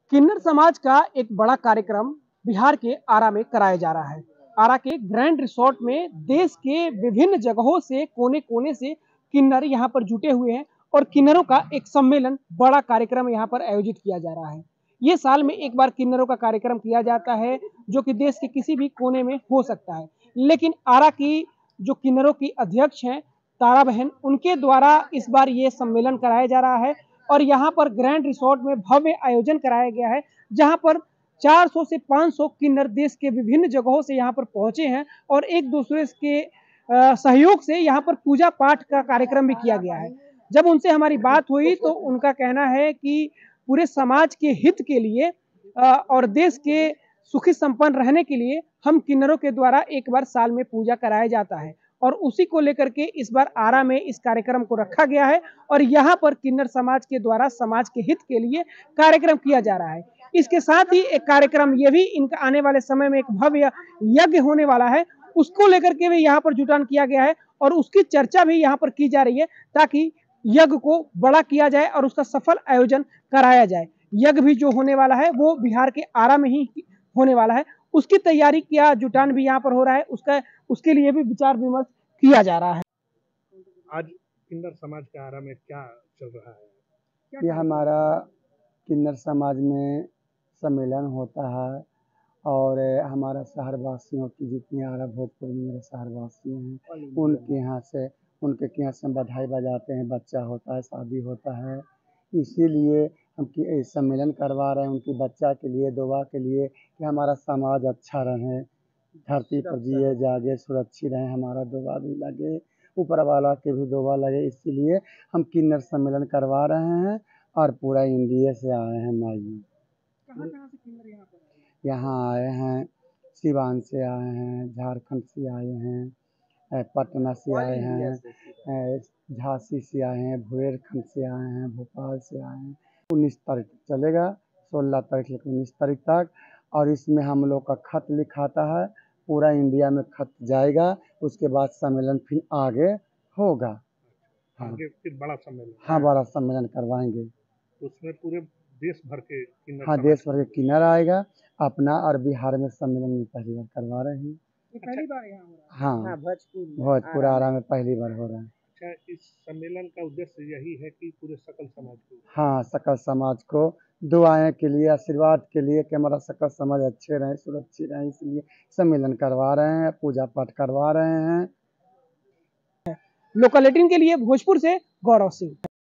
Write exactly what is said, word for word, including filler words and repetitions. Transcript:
किन्नर समाज का एक बड़ा कार्यक्रम बिहार के आरा में कराया जा रहा है। आरा के ग्रैंड रिसोर्ट में देश के विभिन्न जगहों से कोने कोने से किन्नर यहाँ पर जुटे हुए हैं और किन्नरों का एक सम्मेलन बड़ा कार्यक्रम यहाँ पर आयोजित किया जा रहा है। ये साल में एक बार किन्नरों का कार्यक्रम किया जाता है जो कि देश के किसी भी कोने में हो सकता है, लेकिन आरा की जो किन्नरों की अध्यक्ष हैं तारा बहन, उनके द्वारा इस बार ये सम्मेलन कराया जा रहा है और यहाँ पर ग्रैंड रिसोर्ट में भव्य आयोजन कराया गया है, जहाँ पर चार सौ से पाँच सौ किन्नर देश के विभिन्न जगहों से यहाँ पर पहुंचे हैं और एक दूसरे के सहयोग से यहाँ पर पूजा पाठ का कार्यक्रम भी किया गया है। जब उनसे हमारी बात हुई तो उनका कहना है कि पूरे समाज के हित के लिए और देश के सुखी संपन्न रहने के लिए हम किन्नरों के द्वारा एक बार साल में पूजा कराया जाता है और उसी को लेकर के इस बार आरा में इस कार्यक्रम को रखा गया है और यहाँ पर किन्नर समाज के द्वारा समाज के हित के लिए कार्यक्रम किया जा रहा है। इसके साथ ही एक कार्यक्रम ये भी इनका आने वाले समय में एक भव्य यज्ञ होने वाला है, उसको लेकर के भी यहाँ पर जुटान किया गया है और उसकी चर्चा भी यहाँ पर की जा रही है ताकि यज्ञ को बड़ा किया जाए और उसका सफल आयोजन कराया जाए। यज्ञ भी जो होने वाला है वो बिहार के आरा में ही होने वाला है, उसकी तैयारी किया जुटान भी यहाँ पर हो रहा है, उसका उसके लिए भी विचार विमर्श किया जा रहा है। आज किन्नर समाज के आरा में क्या चल रहा है? ये हमारा किन्नर समाज में सम्मेलन होता है और हमारा शहरवासियों की जितने आरा भोजपुर में मेरे शहरवासी हैं उनके यहाँ से उनके यहाँ से बधाई बजाते हैं, बच्चा होता है, शादी होता है, इसीलिए हम कि सम्मेलन करवा रहे हैं उनकी बच्चा के लिए, दुआ के लिए कि हमारा समाज अच्छा रहे, धरती पर जिए जागे सुरक्षित रहें, हमारा दुआ भी लगे, ऊपर वाला के भी दुआ लगे, इसीलिए हम किन्नर सम्मेलन करवा रहे हैं और पूरा इंडिया से आए हैं। माई कहां-कहां से किन्नर यहाँ पर यहाँ आए हैं, सिवान से आए हैं, झारखंड से आए हैं, पटना से आए हैं, झांसी से आए हैं, बुंदेलखंड से आए हैं, भोपाल से आए हैं। उन्नीस तारीख तक चलेगा, सोलह तारीख लेकर उन्नीस तारीख तक, और इसमें हम लोग का खत लिखाता है, पूरा इंडिया में खत जाएगा, उसके बाद सम्मेलन फिर आगे होगा। हाँ, आगे फिर बड़ा सम्मेलन? हाँ, बड़ा सम्मेलन करवाएंगे। उसमें पूरे देश भर के किन्नर, हाँ, देश भर के किन्नर आएगा अपना, और बिहार में सम्मेलन में पहली बार करवा रहे हैं। ये पहली बार यहाँ हो रहा है? हाँ, हाँ, भोजपुर भोजपुर आरा में पहली बार हो रहा है। अच्छा, इस सम्मेलन का उद्देश्य यही है कि पूरे सकल समाज को? हाँ, सकल समाज को दुआएं के लिए, आशीर्वाद के लिए कि हमारा सकल समाज अच्छे रहे, सुरक्षित रहे, इसलिए सम्मेलन करवा रहे हैं, पूजा पाठ करवा रहे हैं। लोकल एटीन के लिए भोजपुर से गौरव सिंह।